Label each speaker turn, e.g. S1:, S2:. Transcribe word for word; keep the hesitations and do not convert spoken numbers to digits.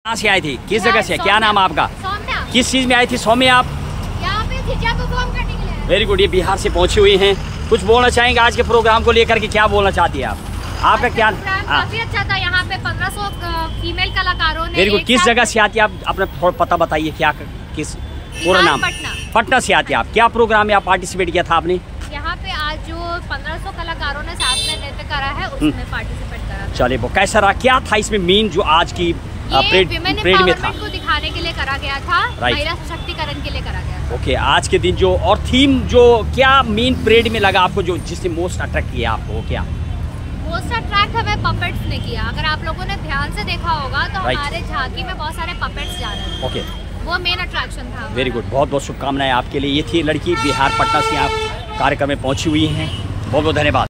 S1: कहाँ से आई थी, किस जगह से, क्या नाम आपका, किस चीज़ में आई थी सौम्या आप?
S2: यहाँ पे झिझिया परफॉर्म करने के लिए।
S1: वेरी गुड, ये बिहार से पहुँची हुई हैं। कुछ बोलना चाहेंगे आज के प्रोग्राम को लेकर के, क्या बोलना चाहती है आप? आपका क्या?
S2: काफी अच्छा था, यहाँ पे पंद्रह सौ फीमेल कलाकारों ने।
S1: वेरी गुड, किस जगह से आती है आप, अपना थोड़ा पता बताइए, क्या किस पूरा नाम?
S2: पटना।
S1: पटना से आती है आप। क्या प्रोग्राम में आप पार्टिसिपेट किया था आपने?
S2: यहाँ पे आज जो पंद्रह सौ कलाकारों ने साथ में नृत्य करा है उसमें पार्टिसिपेट करा।
S1: चलिए, वो कैसा रहा, क्या था इसमें मेन जो आज की
S2: परेड में था? को दिखाने के लिए करा गया था, महिला सशक्तिकरण के लिए करा गया।
S1: ओके, आज के दिन जो और थीम जो क्या मेन परेड में लगा आपको, जो जिसने मोस्ट अट्रैक्ट किया आपको, क्या?
S2: मोस्ट अट्रैक्ट हमें पपेट्स ने किया। अगर आप लोगों ने ध्यान से देखा होगा तो हमारे झांकी में बहुत सारे पपेट्स जा रहे हैं।
S1: ओके,
S2: वो मेन अट्रैक्शन था।
S1: वेरी गुड, बहुत बहुत शुभकामनाएं आपके लिए। ये थी लड़की बिहार पटना से आप कार्यक्रम में पहुंची हुई हैं। बहुत बहुत धन्यवाद।